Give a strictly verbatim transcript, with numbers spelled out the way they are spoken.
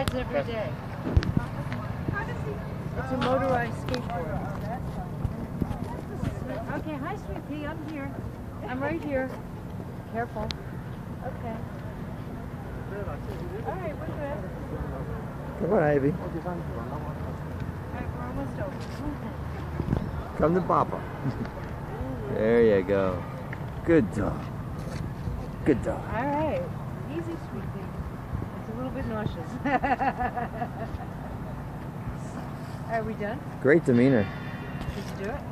rides every day. It's a motorized skateboard. Okay, hi, sweet pea. I'm here. I'm right here. Careful. Okay. All right, we're good. Come on, Ivy. All right, we're almost over. Come to Papa. There you go. Good dog. Good dog. All right. Easy, sweet pea. It's a little bit nauseous. Are we done? Great demeanor. Did you do it?